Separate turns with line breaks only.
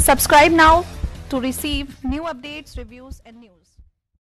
Subscribe now to receive new updates, reviews and news.